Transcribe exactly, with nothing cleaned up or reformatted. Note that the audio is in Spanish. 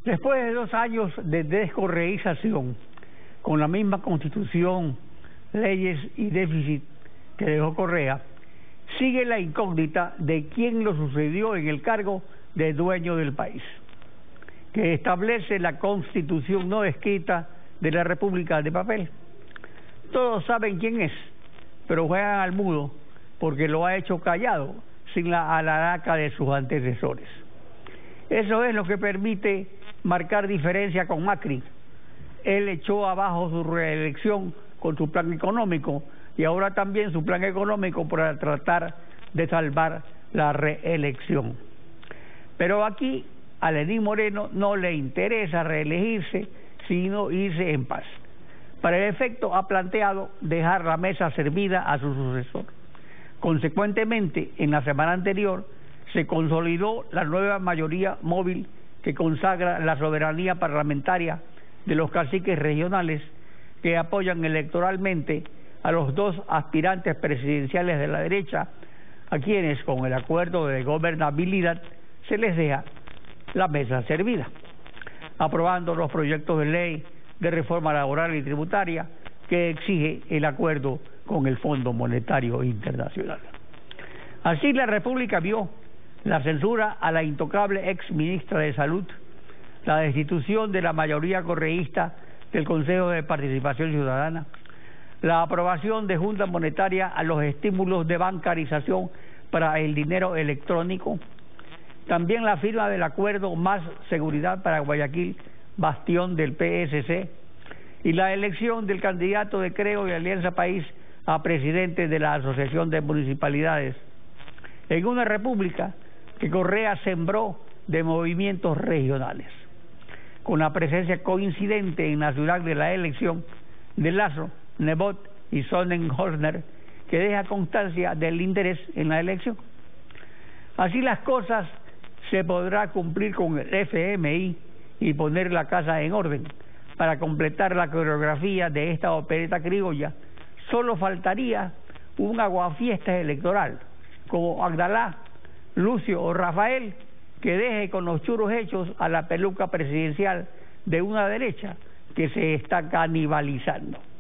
Después de dos años de descorreización, con la misma constitución, leyes y déficit que dejó Correa, sigue la incógnita de quién lo sucedió en el cargo de dueño del país, que establece la constitución no escrita de la República de papel. Todos saben quién es, pero juegan al mudo porque lo ha hecho callado, sin la alaraca de sus antecesores. Eso es lo que permite marcar diferencia con Macri. Él echó abajo su reelección con su plan económico y ahora también su plan económico para tratar de salvar la reelección. Pero aquí a Lenín Moreno no le interesa reelegirse, sino irse en paz. Para el efecto ha planteado dejar la mesa servida a su sucesor. Consecuentemente, en la semana anterior se consolidó la nueva mayoría móvil que consagra la soberanía parlamentaria de los caciques regionales que apoyan electoralmente a los dos aspirantes presidenciales de la derecha, a quienes con el acuerdo de gobernabilidad se les deja la mesa servida, aprobando los proyectos de ley de reforma laboral y tributaria que exige el acuerdo con el Fondo Monetario Internacional. Así la República vio la censura a la intocable ex ministra de Salud, la destitución de la mayoría correísta del Consejo de Participación Ciudadana, la aprobación de Junta Monetaria a los estímulos de bancarización para el dinero electrónico, también la firma del acuerdo Más Seguridad para Guayaquil, bastión del P S C, y la elección del candidato de Creo y Alianza País a presidente de la Asociación de Municipalidades, en una república que Correa sembró de movimientos regionales, con la presencia coincidente en la ciudad de la elección de Lasso, Nebot y Sonnenhorner, que deja constancia del interés en la elección. Así las cosas, se podrá cumplir con el F M I y poner la casa en orden. Para completar la coreografía de esta opereta criolla, solo faltaría un aguafiestas electoral, como Agdalá, Lucio o Rafael, que deje con los churros hechos a la peluca presidencial de una derecha que se está canibalizando.